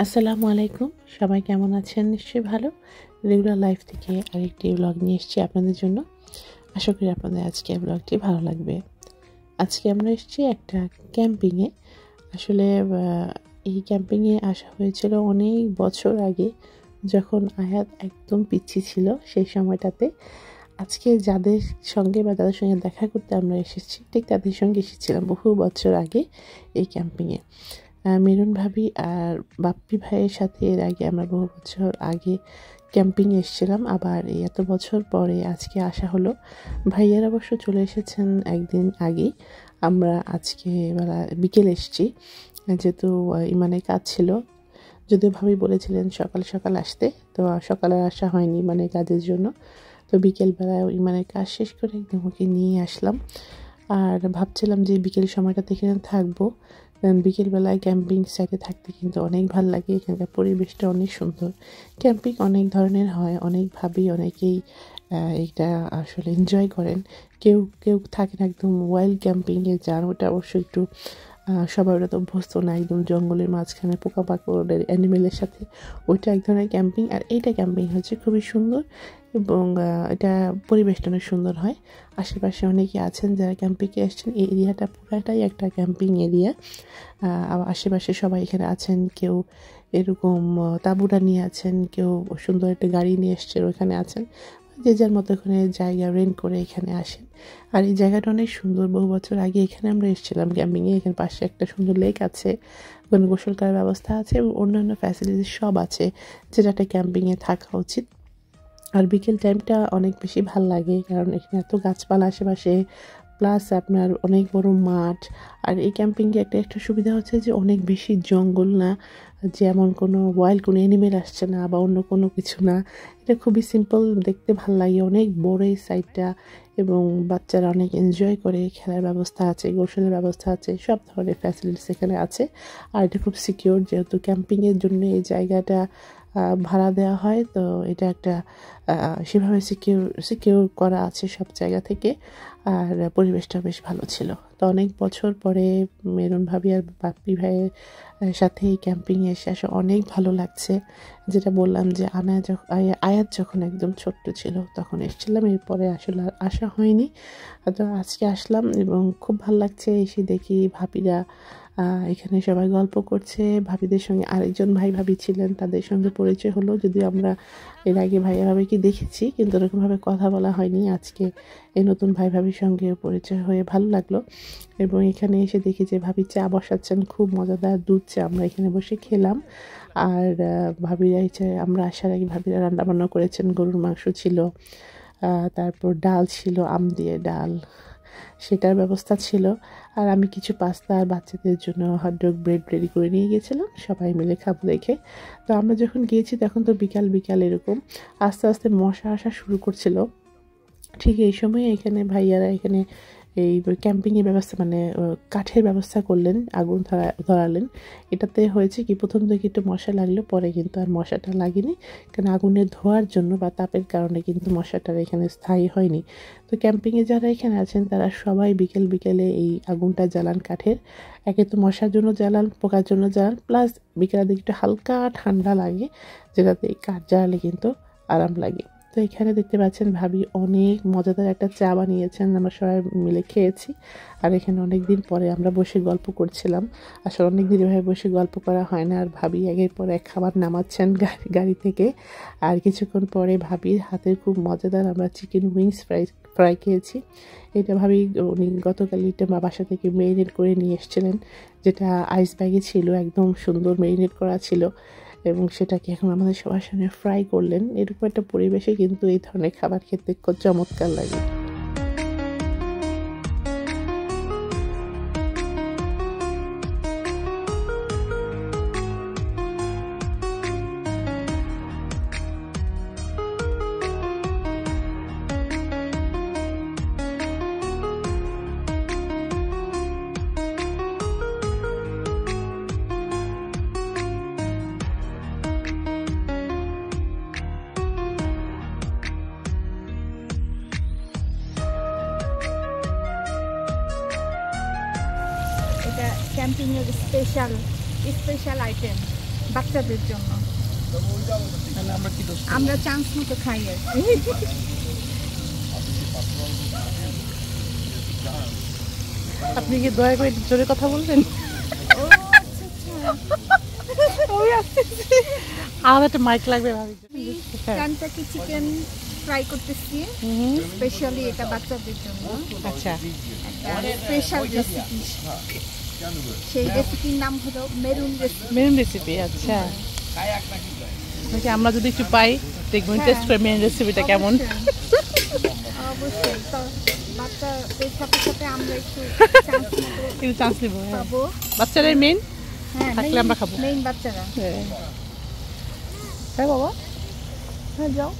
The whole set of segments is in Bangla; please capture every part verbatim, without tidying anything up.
আসসালামু আলাইকুম। সবাই কেমন আছেন? নিশ্চয়ই ভালো। রেগুলার লাইফ থেকে আরেকটি ব্লগ নিয়ে এসেছি আপনাদের জন্য। আশা করি আপনাদের আজকের ব্লগটি ভালো লাগবে। আজকে আমরা এসেছি একটা ক্যাম্পিংয়ে। আসলে এই ক্যাম্পিংয়ে আসা হয়েছিল অনেক বছর আগে, যখন আয়াত একদম পিচ্চি ছিল সেই সময়টাতে। আজকে যাদের সঙ্গে বা যাদের সঙ্গে দেখা করতে আমরা এসেছি, ঠিক তাদের সঙ্গে এসেছিলাম বহু বছর আগে এই ক্যাম্পিংয়ে। মেরুন ভাবি আর বাপ্পি ভাইয়ের সাথে এর আগে আমরা বহু বছর আগে ক্যাম্পিংয়ে এসেছিলাম। আবার এই এত বছর পরে আজকে আসা হলো। ভাইয়ারা অবশ্য চলে এসেছেন একদিন আগেই। আমরা আজকে বেলা বিকেলে এসেছি, যেহেতু ইমানের কাজ ছিল। যদিও ভাবি বলেছিলেন সকাল সকাল আসতে, তো সকালে আসা হয়নি মানে কাজের জন্য। তো বিকেলবেলায় ইমানের কাজ শেষ করে একদম ওকে নিয়ে আসলাম। আর ভাবছিলাম যে বিকেল সময়টাতে এখানে থাকবো। বিকেলবেলায় ক্যাম্পিং সাইটে থাকতে কিন্তু অনেক ভালো লাগে। এখানকার পরিবেশটা অনেক সুন্দর। ক্যাম্পিং অনেক ধরনের হয়, অনেকভাবেই অনেকেই এটা আসলে এনজয় করেন। কেউ কেউ থাকেন একদম ওয়াইল্ড ক্যাম্পিংয়ে যান, ওটা অবশ্য একটু সবাই ওটা তো অভ্যস্ত না, একদম জঙ্গলের মাঝখানে পোকাপাকড়ের অ্যানিমেলের সাথে। ওইটা এক ধরনের ক্যাম্পিং। আর এইটা ক্যাম্পিং হচ্ছে খুবই সুন্দর এবং এটা পরিবেশটা অনেক সুন্দর হয়। আশেপাশে অনেকে আছেন যারা ক্যাম্পিংয়ে এসেছেন। এই এরিয়াটা পুরাটাই একটা ক্যাম্পিং এরিয়া। আশেপাশে সবাই এখানে আছেন, কেউ এরকম তাঁবুটা নিয়ে আছেন, কেউ সুন্দর একটা গাড়ি নিয়ে এসছেন ওখানে আছেন। যে যার মতো এখানে জায়গা রেন্ট করে এখানে আসেন। আর এই জায়গাটা অনেক সুন্দর। বহু বছর আগে এখানে আমরা এসেছিলাম ক্যাম্পিংয়ে। এখানে পাশে একটা সুন্দর লেক আছে, ওখানে গোসল করার ব্যবস্থা আছে এবং অন্যান্য ফ্যাসিলিটিস সব আছে, যেটা একটা ক্যাম্পিংয়ে থাকা উচিত। আর বিকেল টাইমটা অনেক বেশি ভাল লাগে, কারণ এখানে এত গাছপালা আশেপাশে, প্লাস আপনার অনেক বড় মাঠ। আর এই ক্যাম্পিংয়ে একটা একটা সুবিধা হচ্ছে যে অনেক বেশি জঙ্গল না, যেমন কোনো ওয়াইল্ড কোনো অ্যানিমেল আসছে না বা অন্য কোনো কিছু না। এটা খুবই সিম্পল, দেখতে ভাল লাগে। অনেক বড় এই সাইডটা এবং বাচ্চারা অনেক এনজয় করে। খেলার ব্যবস্থা আছে, গোসলের ব্যবস্থা আছে, সব ধরনের ফ্যাসিলিটিস এখানে আছে। আর এটা খুব সিকিউর, যেহেতু ক্যাম্পিংয়ের জন্য এই জায়গাটা ভাড়া দেওয়া হয়। তো এটা একটা সেভাবে সিকিউর সিকিউর করা আছে সব জায়গা থেকে। আর পরিবেশটা বেশ ভালো ছিল। তো অনেক বছর পরে মেরুন ভাবি আর বাপ্পি ভাইয়ের সাথে এই ক্যাম্পিংয়ে এসে আসে অনেক ভালো লাগছে। যেটা বললাম যে আনা যখন আয়াত যখন একদম ছোট্ট ছিল তখন এসেছিলাম, এরপরে আসলে আর আসা হয়নি। তো আজকে আসলাম এবং খুব ভালো লাগছে। এসে দেখি ভাবিরা এখানে সবাই গল্প করছে। ভাবিদের সঙ্গে আরেকজন ভাই ভাবি ছিলেন, তাদের সঙ্গে পরিচয় হলো। যদিও আমরা এর আগে ভাইয়া ভাবিকে দেখেছি, কিন্তু এরকমভাবে কথা বলা হয়নি। আজকে এই নতুন ভাই ভাবির সঙ্গে পরিচয় হয়ে ভালো লাগলো। এবং এখানে এসে দেখি যে ভাবি চা বসাচ্ছেন, খুব মজাদার দুধ চা। আমরা এখানে বসে খেলাম। আর ভাবিরা এসে আমরা আসার আগে ভাবিরা রান্নাবান্না করেছেন। গরুর মাংস ছিল, তারপর ডাল ছিল, আম দিয়ে ডাল, সেটার ব্যবস্থা ছিল। আর আমি কিছু পাস্তা আর বাচ্চাদের জন্য হটডগ ব্রেড রেডি করে নিয়ে গেছিলাম, সবাই মিলে খাবো দেখে। তো আমরা যখন গিয়েছি তখন তো বিকাল বিকাল এরকম আস্তে আস্তে মশা আসা শুরু করছিল। ঠিক এই সময় এখানে ভাইয়ারা এখানে এই ক্যাম্পিংয়ের ব্যবস্থা মানে কাঠের ব্যবস্থা করলেন, আগুন ধরা ধরালেন। এটাতে হয়েছে কি, প্রথম থেকে একটু মশা লাগলো, পরে কিন্তু আর মশাটা লাগেনি, কারণ আগুনের ধোয়ার জন্য বা তাপের কারণে কিন্তু মশাটার এখানে স্থায়ী হয়নি। তো ক্যাম্পিংয়ে যারা এখানে আছেন তারা সবাই বিকেল বিকেলে এই আগুনটা জ্বালান কাঠের। একে তো মশার জন্য জ্বালান, পোকার জন্য জ্বালান, প্লাস বিকেলের দিকে একটু হালকা ঠান্ডা লাগে, যেটাতে এই কাঠ জ্বালালে কিন্তু আরাম লাগে। তো এখানে দেখতে পাচ্ছেন ভাবি অনেক মজাদার একটা চা বানিয়েছেন, আমরা সবাই মিলে খেয়েছি। আর এখানে অনেক দিন পরে আমরা বসে গল্প করছিলাম। আসলে অনেক দিন এভাবে বসে গল্প করা হয় না। আর ভাবি একের পর এক খাবার নামাচ্ছেন গাড়ি গাড়ি থেকে। আর কিছুক্ষণ পরে ভাবির হাতের খুব মজাদার আমরা চিকেন উইংস ফ্রাই ফ্রাই খেয়েছি। এটা ভাবি উনি গতকাল এটা বাসা থেকে মেরিনেট করে নিয়ে এসেছিলেন, যেটা আইস ব্যাগে ছিল, একদম সুন্দর মেরিনেট করা ছিল, এবং সেটাকে এখন আমাদের সবার সামনে ফ্রাই করলেন। এরকম একটা পরিবেশে কিন্তু এই ধরনের খাবার খেতে খুব চমৎকার লাগে। এটা ক্যাম্পিংয়ের স্পেশাল স্পেশাল আইটেম বাচ্চাদের জন্য। আমরা চান্স মতো খাই আর আপনি কি দয়া করে জোরে কথা বলবেন? আর একটা মাইক লাগবে ভাবি। কানটাকি চিকেন ফ্রাই করতেছি, স্পেশালি এটা বাচ্চাদের জন্য। আচ্ছা, একটা স্পেশাল রেসিপি, সেই রেসিপির নাম হলো মেরুন রেসিপি। মেরুন রেসিপি, আচ্ছা। আমরা যদি একটু পাই দেখবেন, টেস্ট করে মেরুন রেসিপিটা কেমন। অবশ্যই, তো বাচ্চাদের সাথে সাথে আমরা একটু একটু চান্স নিব, খাবো। বাচ্চারাই মেইন, হ্যাঁ থাকলে আমরা খাবো। মেইন বাচ্চারা। হ্যাঁ বাবা, হ্যাঁ যাও।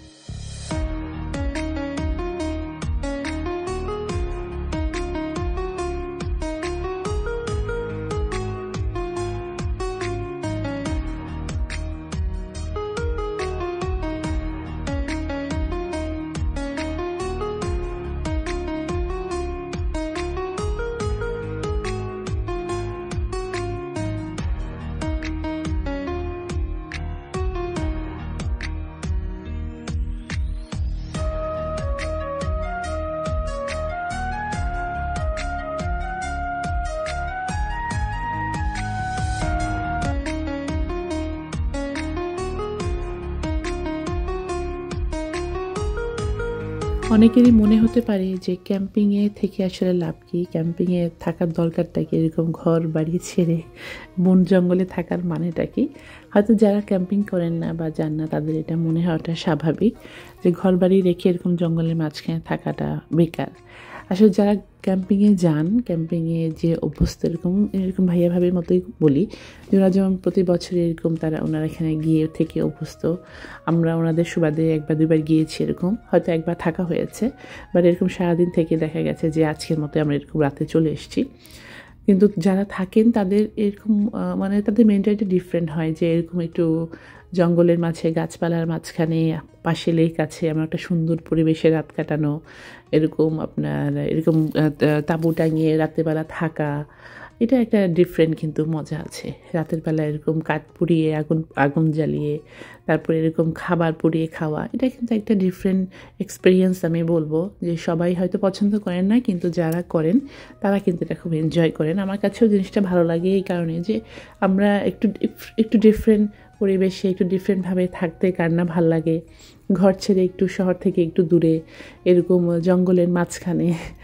অনেকেরই মনে হতে পারে যে ক্যাম্পিংয়ে থেকে আসলে লাভ কি, ক্যাম্পিংয়ে থাকার দরকারটা কি, এরকম ঘর বাড়ি ছেড়ে বন জঙ্গলে থাকার মানেটা কি। হয়তো যারা ক্যাম্পিং করেন না বা যান না তাদের এটা মনে হওয়াটা স্বাভাবিক যে ঘর বাড়ি রেখে এরকম জঙ্গলের মাঝখানে থাকাটা বেকার। আসলে যারা ক্যাম্পিংয়ে যান, ক্যাম্পিংয়ে যে অভ্যস্ত, এরকম এরকম ভাইয়া ভাবির মতোই বলি, ওরা যেমন প্রতি বছর এরকম তারা ওনারা এখানে গিয়ে থেকে অভ্যস্ত। আমরা ওনাদের সুবাদে একবার দুবার গিয়েছি, এরকম হয়তো একবার থাকা হয়েছে, বাট এরকম সারাদিন থেকে দেখা গেছে যে আজকের মতো আমরা এরকম রাতে চলে এসেছি। কিন্তু যারা থাকেন তাদের এরকম মানে তাদের মেন্টালিটি ডিফারেন্ট হয়, যে এরকম একটু জঙ্গলের মাঝে গাছপালার মাঝখানে পাশে লেক আছে, আমার একটা সুন্দর পরিবেশে রাত কাটানো, এরকম আপনার এরকম তাঁবু টাঙিয়ে রাতেরবেলা থাকা, এটা একটা ডিফারেন্ট কিন্তু মজা আছে। রাতের বেলা এরকম কাঠ পুড়িয়ে আগুন আগুন জ্বালিয়ে তারপরে এরকম খাবার পুড়িয়ে খাওয়া, এটা কিন্তু একটা ডিফারেন্ট এক্সপিরিয়েন্স। আমি বলবো যে সবাই হয়তো পছন্দ করেন না, কিন্তু যারা করেন তারা কিন্তু এটা খুব এনজয় করেন। আমার কাছেও জিনিসটা ভালো লাগে এই কারণে যে আমরা একটু একটু ডিফারেন্ট পরিবেশে একটু ডিফারেন্টভাবে থাকতে কার না ভাল লাগে। ঘর ছেড়ে একটু শহর থেকে একটু দূরে এরকম জঙ্গলের মাঝখানে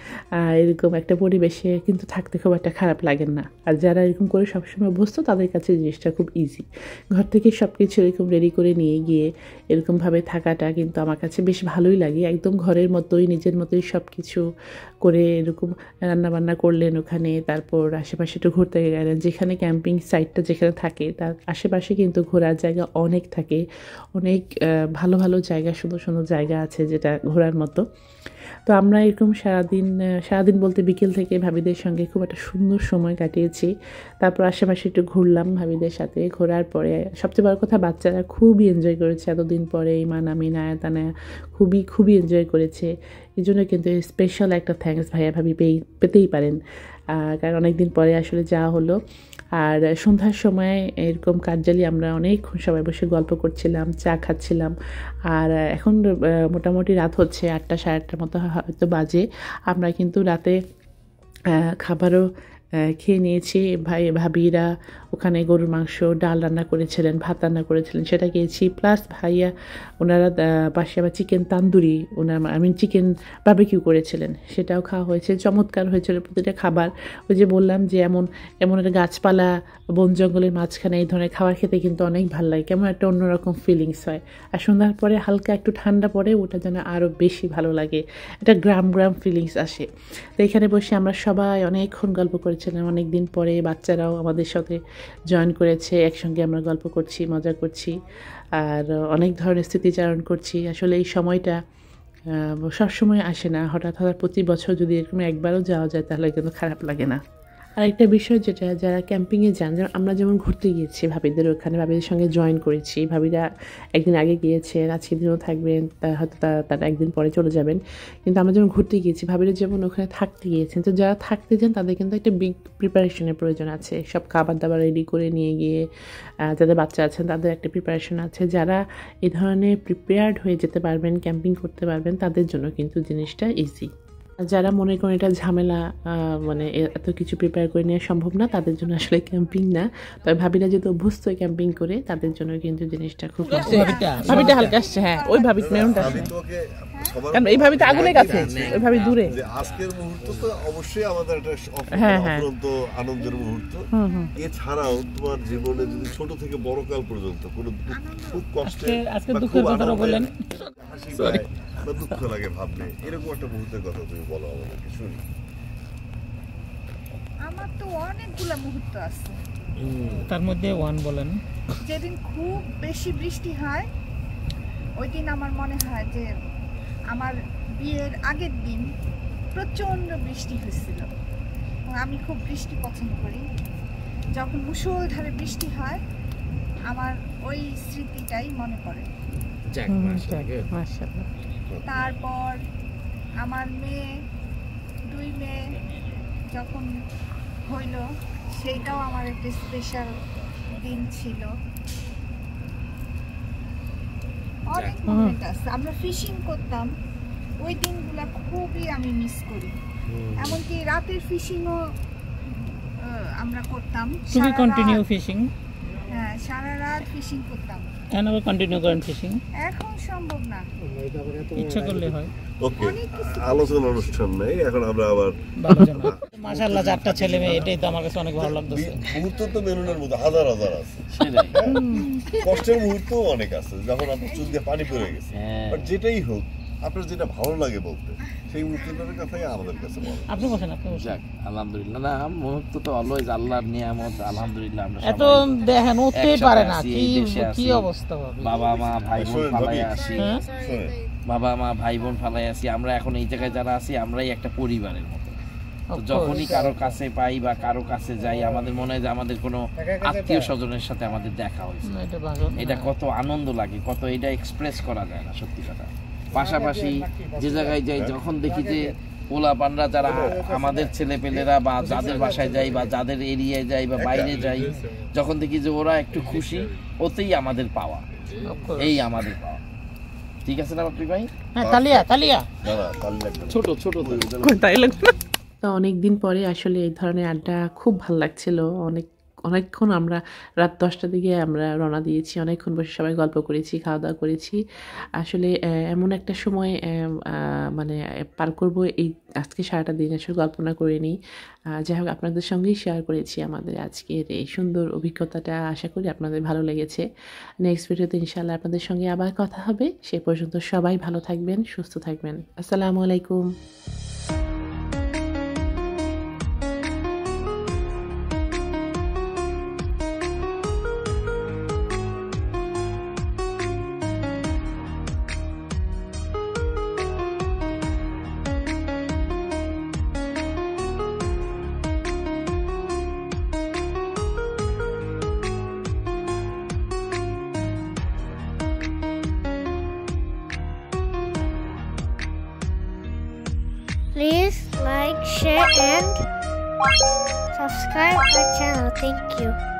এরকম একটা পরিবেশে কিন্তু থাকতে খুব একটা খারাপ লাগেন না। আর যারা এরকম করে সবসময় অভ্যস্ত তাদের কাছে জিনিসটা খুব ইজি। ঘর থেকে সব কিছু এরকম রেডি করে নিয়ে গিয়ে এরকমভাবে থাকাটা কিন্তু আমার কাছে বেশ ভালোই লাগে। একদম ঘরের মতোই নিজের মতোই সব কিছু করে এরকম রান্নাবান্না করলেন ওখানে, তারপর আশেপাশে একটু ঘুরতে গেলেন। যেখানে ক্যাম্পিং সাইটটা যেখানে থাকে তার আশেপাশে কিন্তু ঘোরার জায়গা অনেক থাকে, অনেক ভালো ভালো জায়গা, সুন্দর সুন্দর জায়গা আছে যেটা ঘোরার মতো। তো আমরা এরকম সারাদিন সারাদিন বলতে বিকেল থেকে ভাবিদের সঙ্গে খুব একটা সুন্দর সময় কাটিয়েছি। তারপর আশেপাশে একটু ঘুরলাম ভাবিদের সাথে। ঘোরার পরে সবচেয়ে বড় কথা, বাচ্চারা খুবই এনজয় করেছে এতদিন পরে। ইমান, আমি, নায়া, তানায়া খুবই খুবই এনজয় করেছে। এই জন্য কিন্তু স্পেশাল একটা থ্যাঙ্কস ভাইয়া ভাবি পেয়ে পেতেই পারেন, কারণ অনেক দিন পরে আসলে যাওয়া হলো। আর সন্ধ্যার সময় এরকম কাঠ জ্বালিয়ে আমরা অনেকক্ষণ সবাই বসে গল্প করছিলাম, চা খাচ্ছিলাম। আর এখন মোটামুটি রাত হচ্ছে আটটা সাড়ে আটটার মতো হয়তো বাজে। আমরা কিন্তু রাতে খাবারও খেয়ে নিয়েছি। ভাই ভাবিরা ওখানে গরুর মাংস, ডাল রান্না করেছিলেন, ভাত রান্না করেছিলেন, সেটা খেয়েছি। প্লাস ভাইয়া ওনারা পাশে আবার চিকেন তান্দুরি, ওনার আই মিন চিকেন বারবিকিউ করেছিলেন, সেটাও খাওয়া হয়েছে। চমৎকার হয়েছিল প্রতিটা খাবার। ওই যে বললাম যে এমন এমন একটা গাছপালা বন জঙ্গলের মাঝখানে এই ধরনের খাবার খেতে কিন্তু অনেক ভালো লাগে, কেমন একটা অন্যরকম ফিলিংস হয়। আর সন্ধ্যার পরে হালকা একটু ঠান্ডা পড়ে, ওটা যেন আরও বেশি ভালো লাগে, একটা গ্রাম গ্রাম ফিলিংস আসে। তো এখানে বসে আমরা সবাই অনেকক্ষণ গল্প করেছিলাম। অনেক দিন পরে বাচ্চারাও আমাদের সাথে জয়েন করেছে, একসঙ্গে আমরা গল্প করছি, মজা করছি, আর অনেক ধরনের স্মৃতিচারণ করছি। আসলে এই সময়টা সবসময় আসে না, হঠাৎ হঠাৎ প্রতি বছর যদি এরকম একবারও যাওয়া যায় তাহলে কিন্তু খারাপ লাগে না। আরেকটা বিষয় যেটা যারা ক্যাম্পিংয়ে যান, যেমন আমরা যেমন ঘুরতে গিয়েছি ভাবিদের ওখানে, ভাবিদের সঙ্গে জয়েন করেছি, ভাবিরা একদিন আগে গিয়েছেন, আজকে দিনও থাকবেন, তা হয়তো তারা একদিন পরে চলে যাবেন, কিন্তু আমরা যেমন ঘুরতে গিয়েছি ভাবিরা যেমন ওখানে থাকতে গিয়েছেন, তো যারা থাকতে যান তাদের কিন্তু একটা বিগ প্রিপারেশনের প্রয়োজন আছে, সব খাবার দাবার রেডি করে নিয়ে গিয়ে, যাদের বাচ্চা আছেন তাদের একটা প্রিপারেশন আছে। যারা এই ধরনের প্রিপেয়ার্ড হয়ে যেতে পারবেন, ক্যাম্পিং করতে পারবেন, তাদের জন্য কিন্তু জিনিসটা ইজি। যারা মনে করেন এটা ঝামেলা, মানে এত কিছু প্রিপেয়ার করে নেওয়া সম্ভব না, তাদের জন্য আসলে ক্যাম্পিং না। তবে ভাবিরা যেহেতু অভ্যস্ত ক্যাম্পিং করে, তাদের জন্য কিন্তু জিনিসটা খুব ভাবিটা হালকা আসছে। হ্যাঁ, ওই ভাবি মেরুনটা আসছে, কারণ এই ভাবিটা আগুনের কাছে, ওই ভাবি দূরে। আজকের মুহূর্ত তো অবশ্যই আমাদের একটা অফুরন্ত আনন্দের মুহূর্ত। এছাড়াও তোমার জীবনে যদি ছোট থেকে বড় কাল পর্যন্ত কোনো খুব কষ্টে আজকে দুঃখের কথা বললেন, দুঃখ লাগে ভাবলে, এরকম একটা মুহূর্তের কথা তুমি বলো আমাদেরকে শুনি। আমার তো অনেকগুলা মুহূর্ত আছে, তার মধ্যে ওয়ান বলেন। যেদিন খুব বেশি বৃষ্টি হয় ওই দিন আমার মনে হয় যে আমার বিয়ের আগের দিন প্রচণ্ড বৃষ্টি হয়েছিল। আমি খুব বৃষ্টি পছন্দ করি, যখন মুষলধারে বৃষ্টি হয় আমার ওই স্মৃতিটাই মনে পড়ে। তারপর আমার মেয়ে, দুই মেয়ে যখন হইল, সেইটাও আমার একটা স্পেশাল দিন ছিল। অনেক মোমেন্ট আছে। আমরা ফিশিং করতাম, ওই দিনগুলা খুবই আমি মিস করি। এমনকি রাতের ফিশিংও আমরা করতাম, কন্টিনিউ ফিশিং। হ্যাঁ, সারা রাত ফিশিং করতাম। এখন আবার কন্টিনিউ করেন ফিশিং? এখন সম্ভব না, ইচ্ছা করলে হয়। ওকে, আলোচনা অনুষ্ঠান নেই, এখন আমরা আবার মাশাআল্লাহ চারটা ছেলে মেয়ে, এটাই তো আমার কাছে অনেক ভালো লাগতেছে। মুহূর্ত তো মেরুনের মধ্যে হাজার হাজার আছে, কষ্টের মুহূর্তও অনেক আছে, যখন আপনার চোখ দিয়ে পানি পড়ে গেছে। বাট যেটাই হোক, আপনার যেটা ভালো লাগে বলতে, সেই মুহূর্তটার কথাই আমাদের কাছে বলেন। আপনি বলেন, আপনি বলেন। আলহামদুলিল্লাহ, না মুহূর্ত তো অলওয়েজ আল্লাহর নিয়ামত। আলহামদুলিল্লাহ আমরা এত দেখেন উঠতেই পারে না, কি কি অবস্থা হবে। বাবা মা ভাই বোন ফালাই আসি, বাবা মা ভাই বোন ফালাই আসি, আমরা এখন এই জায়গায় যারা আছি আমরাই একটা পরিবারের মতো। যখনই কারো কাছে পাই বা কারো কাছে যাই, আমাদের মনে হয় যে আমাদের কোনো আত্মীয় স্বজনের সাথে আমাদের দেখা হয়েছে। এটা কত আনন্দ লাগে, কত এটা এক্সপ্রেস করা যায় না, সত্যি কথা। পাশাপাশি যে জায়গায় যাই, যখন দেখি যে পোলা পানরা যারা আমাদের ছেলে পেলেরা বা যাদের বাসায় যাই বা যাদের এরিয়ায় যাই বা বাইরে যাই, যখন দেখি যে ওরা একটু খুশি, ওতেই আমাদের পাওয়া, এই আমাদের পাওয়া। ঠিক আছে না বাপি ভাই? হ্যাঁ, তালিয়া তালিয়া ছোট ছোট তাই লাগবে। তো অনেকদিন পরে আসলে এই ধরনের আড্ডা খুব ভালো লাগছিল। অনেক অনেকক্ষণ আমরা রাত দশটার দিকে আমরা রওনা দিয়েছি, অনেকক্ষণ বসে সবাই গল্প করেছি, খাওয়া দাওয়া করেছি। আসলে এমন একটা সময় মানে পার করব, এই আজকে সারাটা দিন আসলে কল্পনা করে নিই। যাই হোক, আপনাদের সঙ্গেই শেয়ার করেছি আমাদের আজকের এই সুন্দর অভিজ্ঞতাটা। আশা করি আপনাদের ভালো লেগেছে। নেক্সট ভিডিওতে ইনশাআল্লাহ আপনাদের সঙ্গে আবার কথা হবে। সে পর্যন্ত সবাই ভালো থাকবেন, সুস্থ থাকবেন। আসসালামু আলাইকুম। Please like, share and subscribe my channel. Thank you.